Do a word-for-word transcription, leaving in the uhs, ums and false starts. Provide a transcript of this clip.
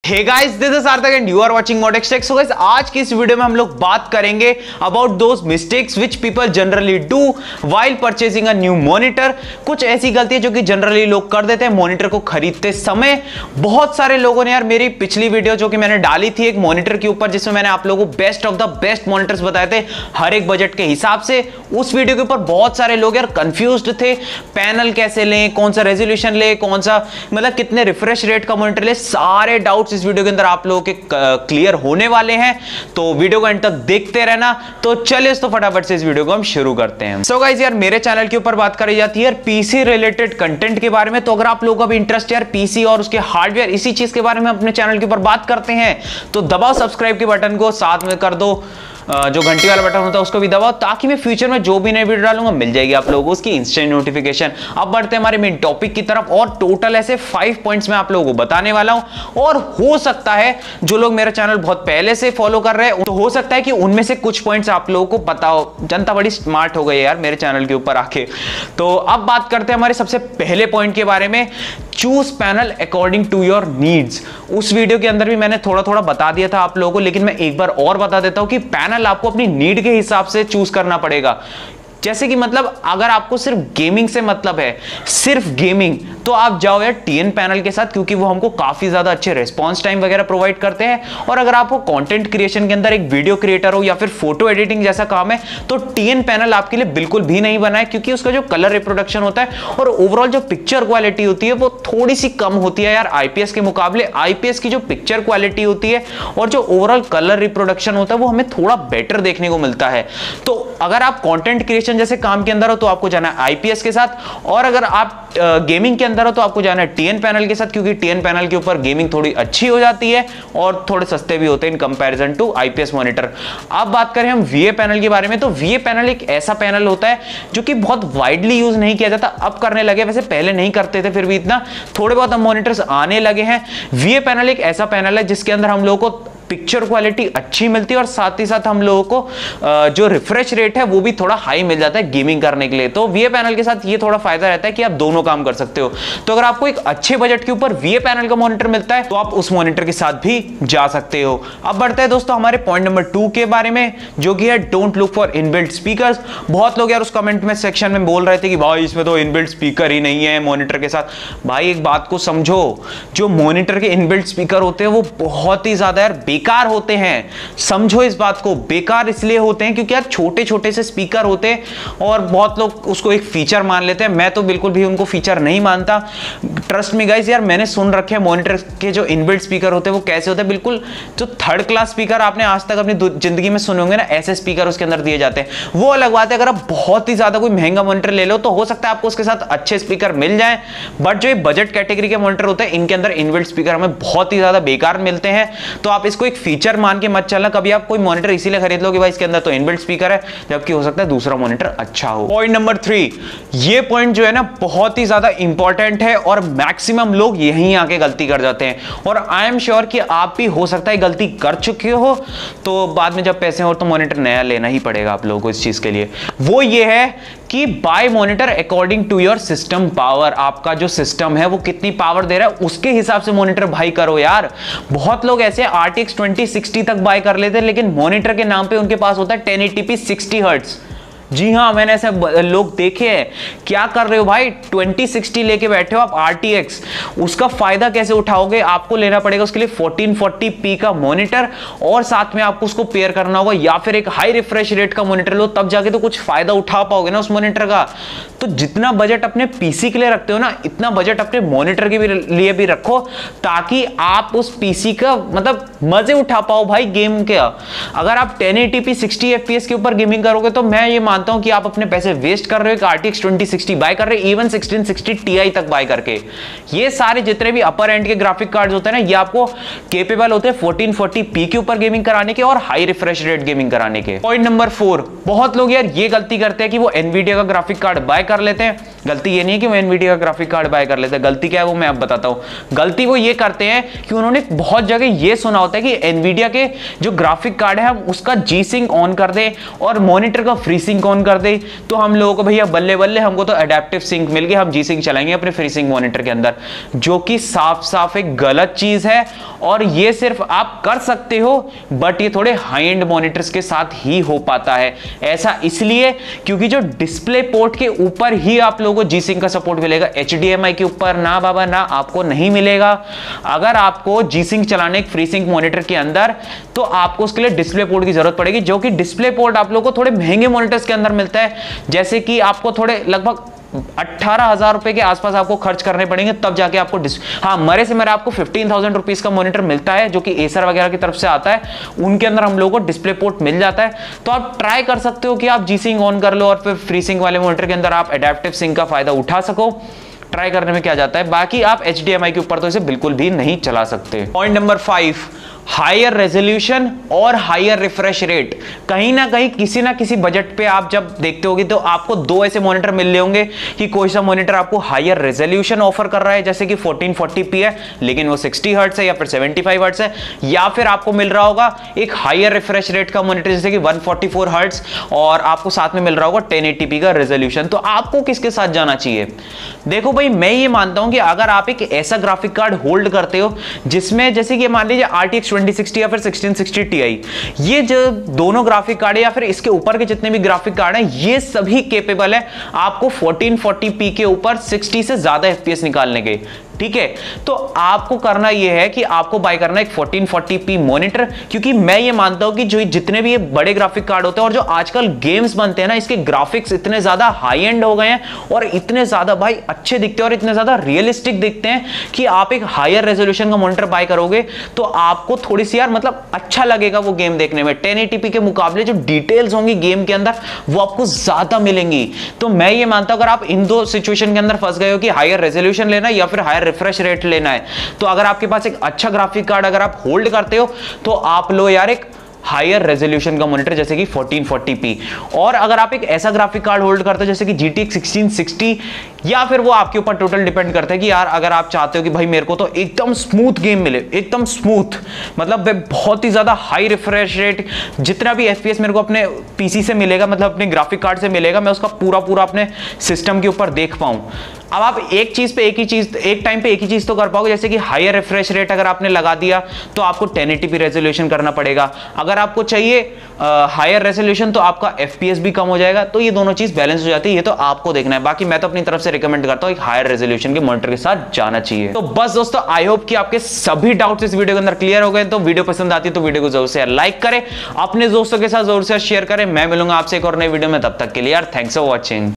Hey guys, this is Sarthak and you are watching Modex tech. So guys, आज की इस वीडियो में हम लोग बात करेंगे about those mistakes which people generally do while purchasing a new monitor. कुछ ऐसी गलतियां जो कि जनरली लोग कर देते हैं मॉनिटर को खरीदते समय। बहुत सारे लोगों ने यार मेरी पिछली वीडियो जो कि मैंने डाली थी एक मॉनिटर के ऊपर, जिसमें मैंने आप लोगों को best of the best monitors बताए थे हर एक बजट के हिसाब से, उस वीडियो के ऊपर बहुत सारे लोग यार कंफ्यूज्ड थे। पैनल कैसे लें, कौन सा रेजोल्यूशन ले, कौन सा मतलब कितने रिफ्रेश रेट का मॉनिटर ले, सारे डाउट्स इस वीडियो के अंदर आप लोगों के क्लियर होने वाले हैं। तो वीडियो को एंड तक देखते रहना। तो चलिए तो फटाफट से इस वीडियो को हम शुरू करते हैं। सो गाइस, यार मेरे चैनल के ऊपर बात करी जाती है यार पीसी रिलेटेड कंटेंट के बारे में। तो अगर आप लोगों का भी इंटरेस्ट है यार पीसी और उसके हार्डवेयर इसी चीज के बारे में अपने चैनल के ऊपर बात करते हैं, तो दबाओ सब्सक्राइब के बटन को, साथ में कर दो जो घंटी वाला बटन होता है उसको भी दबाओ, ताकि मैं फ्यूचर में जो भी नई वीडियो डालूंगा मिल जाएगी आप लोगों को उसकी इंस्टेंट नोटिफिकेशन। अब बढ़ते हैं हमारे मेन टॉपिक की तरफ, और टोटल ऐसे फाइव पॉइंट्स मैं आप लोगों को बताने वाला हूं। और हो सकता है जो लोग मेरा चैनल बहुत पहले से फॉलो कर रहे हैं, तो हो सकता है कि उनमें से कुछ पॉइंट्स आप लोगों को पता हो। जनता बड़ी स्मार्ट हो गई है यार मेरे चैनल के ऊपर आके। तो अब बात करते हैं हमारे सबसे पहले पॉइंट के बारे में, choose panel according to your needs. उस वीडियो के अंदर भी मैंने थोड़ा थोड़ा बता दिया था आप लोगों को, लेकिन मैं एक बार और बता देता हूं कि पैनल आपको अपनी नीड के हिसाब से चूज करना पड़ेगा। जैसे कि मतलब अगर आपको सिर्फ गेमिंग से मतलब है, सिर्फ गेमिंग, तो आप जाओ यार टीएन पैनल के साथ, क्योंकि वो हमको काफी ज्यादा अच्छे रिस्पांस टाइम वगैरह प्रोवाइड करते हैं। और अगर आपको कंटेंट क्रिएशन के अंदर एक वीडियो क्रिएटर हो या फिर फोटो एडिटिंग जैसा काम है, तो टीएन पैनल आपके लिए बिल्कुल भी नहीं बना है, क्योंकि उसका जो कलर रिप्रोडक्शन होता है और ओवरऑल जो पिक्चर क्वालिटी होती है वो थोड़ी सी कम होती है यार आईपीएस के मुकाबले। आईपीएस की जो पिक्चर क्वालिटी होती है और जो ओवरऑल कलर रिप्रोडक्शन होता है वो हमें थोड़ा बेटर देखने को मिलता है। तो अगर आप कंटेंट क्रिएशन जैसे काम के अंदर हो तो आपको जाना है आईपीएस के साथ, और अगर आप गेमिंग के अंदर हो तो आपको जाना है टीएन पैनल के साथ, क्योंकि टीएन पैनल के ऊपर गेमिंग थोड़ी अच्छी हो जाती है और थोड़े सस्ते भी होते हैं in comparison to IPS monitor. अब बात करें हम वीए पैनल के बारे में, तो वीए पैनल एक ऐसा पैनल होता है जो कि बहुत वाइडली यूज नहीं किया जाता, अब करने लगे, वैसे पहले नहीं करते थे, फिर भी इतना थोड़े बहुत हम मॉनिटर्स आने लगे हैं। वीए पैनल एक ऐसा पैनल है जिसके अंदर हम लोगों को पिक्चर क्वालिटी अच्छी मिलती है और साथ ही साथ हम लोगों को जो रिफ्रेश रेट है वो भी थोड़ा हाई मिल जाता है गेमिंग करने के लिए। तो वीए पैनल के साथ ये थोड़ा फायदा रहता है कि आप दोनों काम कर सकते हो। तो अगर आपको एक अच्छे बजट के ऊपर वीए पैनल का मॉनिटर मिलता है तो आप उस मॉनिटर के साथ भी जा सकते हो। अब बढ़ते हैं दोस्तों हमारे पॉइंट नंबर टू के बारे में, जो कि है don't look for inbuilt speakers. बहुत लोग यार उस कमेंट में सेक्शन में बोल रहे थे कि भाई इसमें तो इनबिल्ट स्पीकर ही नहीं है मॉनिटर के साथ। भाई एक बात को समझो, जो मॉनिटर के इनबिल्ट स्पीकर होते हैं वो बहुत ही ज्यादा यार बेकार होते हैं। समझो इस बात को, बेकार इसलिए होते हैं क्योंकि यार छोटे छोटे से स्पीकर होते हैं और बहुत लोग उसको एक फीचर मान लेते हैं। मैं तो बिल्कुल भी उनको फीचर नहीं मानता। ट्रस्ट मी गाइस, यार मैंने सुन रखे हैं मॉनिटर के जो इनबिल्ट स्पीकर होते हैं वो कैसे होते हैं, बिल्कुल जो थर्ड क्लास स्पीकर आपने आज तक अपनी जिंदगी में सुने होंगे ना, ऐसे स्पीकर उसके अंदर दिए जाते हैं। वो अलग बात है, अगर आप बहुत ही ज्यादा कोई महंगा मॉनिटर ले लो तो हो सकता है आपको उसके साथ अच्छे स्पीकर मिल जाए, बट जो बजट कैटेगरी के मॉनिटर होते हैं इनके अंदर इनबिल्ट स्पीकर हमें बहुत ही ज्यादा बेकार मिलते हैं। तो आप इसको एक फीचर मान के मत चलना कभी। आप कोई मॉनिटर इसीलिए खरीद लो कि भाई इसके अंदर तो इनबिल्ट स्पीकर है, जबकि हो सकता है दूसरा मॉनिटर अच्छा हो। पॉइंट नंबर थ्री, ये पॉइंट जो है ना बहुत ही ज्यादा इंपॉर्टेंट है और मैक्सिमम लोग यहीं आके गलती कर जाते हैं, और आई एम श्योर कि आप भी हो सकता है गलती कर चुके हो, तो बाद में जब पैसे हो तो मॉनिटर नया लेना ही पड़ेगा आप लोगों को इस चीज के लिए। वो ये है कि buy monitor according to your system power. आपका जो सिस्टम है वो कितनी पावर दे रहा है उसके हिसाब से मॉनिटर बाय करो यार। बहुत लोग ऐसे आरटीएक्स ट्वेंटी सिक्सटी तक बाय कर लेते हैं, लेकिन मॉनिटर के नाम पे उनके पास होता है ten eighty p sixty hertz. जी हाँ, मैंने ऐसे लोग देखे हैं। क्या कर रहे हो भाई, ट्वेंटी सिक्सटी लेके बैठे हो आप आरटीएक्स, उसका फायदा कैसे उठाओगे? आपको लेना पड़ेगा उसके लिए फोर्टीन फोर्टी पी का मॉनिटर, और साथ में आपको उसको पेयर करना होगा, या फिर एक हाई रिफ्रेश रेट का मॉनिटर लो, तब जाके तो कुछ फायदा उठा पाओगे ना उस मॉनिटर का। तो जितना बजट अपने पीसी के लिए रखते हो ना, इतना बजट अपने मॉनिटर के भी लिए भी रखो, ताकि आप उस पीसी का मतलब मजे उठा पाओ भाई गेम के। अगर आप ten eighty p sixty FPS के ऊपर गेमिंग करोगे तो मैं ये मानता हूं कि आप अपने पैसे वेस्ट कर रहे हो। आरटीएक्स ट्वेंटी सिक्सटी बाय कर रहे हो, इवन सिक्सटीन सिक्सटी टीआई तक बाय करके। ये सारे जितने भी अपर एंड के ग्राफिक कार्ड्स होते हैं ना, ये आपको केपेबल होते हैं फोर्टीन फोर्टी पी के ऊपर गेमिंग कराने के और हाई रिफ्रेश रेट गेमिंग कराने के। पॉइंट नंबर फोर, बहुत लोग यार ये गलती करते हैं कि वो एनवीडिया का ग्राफिक कार्ड बाय कर लेते हैं। गलती ये नहीं है कि वो एनवीडिया का ग्राफिक कार्ड बाय कर लेते हैं, गलती क्या है वो मैं अब बताता हूं। गलती वो ये करते हैं कि उन्होंने बहुत जगह ये सुना होता है कि एनवीडिया के जो ग्राफिक कार्ड है हम उसका जी सिंक ऑन कर दें और मॉनिटर का फ्री सिंक ऑन कर दे तो हम लोगों को भैया बल्ले बल्ले, हमको तो एडेप्टिव सिंक मिल गया, हम जी सिंक चलाएंगे अपने फ्री सिंक मॉनिटर के अंदर, जो कि साफ साफ एक गलत चीज है। और ये सिर्फ आप कर सकते हो बट ये थोड़े हाई एंड मॉनिटर्स के साथ ही हो पाता है। ऐसा इसलिए क्योंकि जो डिस्प्ले पोर्ट के ऊपर ही आप लोगों को जी सिंक का सपोर्ट मिलेगा, एच डी एम आई के ऊपर ना बाबा ना, आपको नहीं मिलेगा। अगर आपको जी सिंक चलाने एक फ्री सिंक मॉनिटर के अंदर, तो आपको उसके लिए डिस्प्ले पोर्ट की जरूरत पड़ेगी, जो कि डिस्प्ले पोर्ट आप लोगों को थोड़े महंगे मॉनिटर्स के अंदर मिलता है, जैसे कि आपको थोड़े लगभग अट्ठारह हजार रुपए के आसपास आपको खर्च करने पड़ेंगे, तब जाके आपको हाँ मरे से मरे आपको फिफ्टीन थाउजेंड रुपीज का मॉनिटर मिलता है, जो कि एसर वगैरह की तरफ से आता है, उनके अंदर हम लोगों को डिस्प्ले पोर्ट मिल जाता है। तो आप ट्राई कर सकते हो कि आप जी सिंक ऑन कर लो और फिर फ्री सिंक वाले मॉनिटर के अंदर आप एडेप्टिव सिंक का फायदा उठा सको। ट्राई करने में क्या जाता है, बाकी आप एच डी एम आई के ऊपर तो इसे बिल्कुल भी नहीं चला सकते। Point number five, higher resolution और हायर रिफ्रेश रेट। कहीं ना कहीं किसी ना किसी बजट पे आप जब देखते होगे तो आपको दो ऐसे मॉनिटर मिल रहे होंगे कि कोई सा मॉनिटर आपको हायर रेजोल्यूशन ऑफर कर रहा है, जैसे कि फोर्टीन फोर्टी पी है लेकिन वो सिक्सटी हर्ट्ज है या फिर सेवेंटी फाइव हर्ट्ज है, या फिर आपको मिल रहा होगा एक हायर रिफ्रेश रेट का मॉनिटर जैसे कि वन फोर्टी फोर हर्ट्ज और आपको साथ में मिल रहा होगा टेन एटी पी का रेजोल्यूशन। तो आपको किसके साथ जाना चाहिए? देखो भाई, मैं ये मानता हूं कि अगर आप एक ऐसा ग्राफिक कार्ड होल्ड करते हो जिसमें जैसे कि मान लीजिए आरटीएक्स ट्वेंटी सिक्सटी या फिर सिक्सटीन सिक्सटी टीआई, ये जो दोनों ग्राफिक कार्ड है या फिर इसके ऊपर के जितने भी ग्राफिक कार्ड हैं, ये सभी केपेबल है आपको फोर्टीन फोर्टी पी के ऊपर सिक्सटी से ज्यादा एफपीएस निकालने के। ठीक है, तो आपको करना यह है कि आपको बाय करना एक फोर्टीन फोर्टी पी मॉनिटर, क्योंकि मैं ये मानता हूं कि जो जितने भी ये बड़े ग्राफिक कार्ड होते हैं और जो आजकल गेम्स बनते हैं ना, इसके ग्राफिक्स इतने ज्यादा हाई एंड हो गए हैं और इतने ज्यादा भाई अच्छे दिखते हैं और इतने ज्यादा रियलिस्टिक दिखते हैं कि आप एक हायर रेजोल्यूशन का मॉनिटर बाय करोगे तो आपको थोड़ी सी यार मतलब अच्छा लगेगा वो गेम देखने में। टेन एटी पी के मुकाबले जो डिटेल्स होंगी गेम के अंदर वो आपको ज्यादा मिलेंगी। तो मैं ये मानता हूं अगर आप इन दो सिचुएशन के अंदर फंस गए हो कि हायर रेजोल्यूशन लेना या फिर हायर रिफ्रेश रेट लेना है, तो अगर आपके पास एक अच्छा ग्राफिक कार्ड अगर आप होल्ड करते हो तो आप लो यार एक हायर रेजोल्यूशन का मॉनिटर जैसे कि फोर्टीन फोर्टी पी। और अगर आप एक ऐसा ग्राफिक कार्ड होल्ड करते हो जैसे कि G T X sixteen sixty, या फिर वो आपके ऊपर टोटल डिपेंड करता है कि यार अगर आप चाहते हो कि भाई मेरे को तो एकदम स्मूथ गेम मिले, एकदम स्मूथ मतलब बहुत ही ज्यादा हाई रिफ्रेश रेट, जितना भी एफपीएस मेरे को अपने पीसी से मिलेगा, मतलब अपने ग्राफिक कार्ड से मिलेगा, मैं उसका पूरा पूरा अपने सिस्टम के ऊपर देख पाऊं। अब आप एक चीज पे एक ही चीज एक टाइम पे एक ही चीज तो कर पाओगे, जैसे कि हायर रिफ्रेश रेट अगर आपने लगा दिया तो आपको टेन एटी पी रेजोल्यूशन करना पड़ेगा। अगर आपको चाहिए हायर रेजोल्यूशन तो आपका एफपीएस भी कम हो जाएगा। तो ये दोनों चीज बैलेंस हो जाती है, ये तो आपको देखना है। बाकी मैं तो अपनी तरफ से रिकमेंड करता हूं एक हायर रेजोल्यूशन के मॉनिटर के साथ जाना चाहिए। तो बस दोस्तों, आई होप कि आपके सभी डाउट्स इस वीडियो के अंदर क्लियर हो गए। तो वीडियो पसंद आती है तो वीडियो को जरूर से लाइक करें, अपने दोस्तों के साथ जरूर से शेयर करें। मैं मिलूंगा आपसे एक और नई वीडियो में, तब तक के लिए यार थैंक्स फॉर वॉचिंग।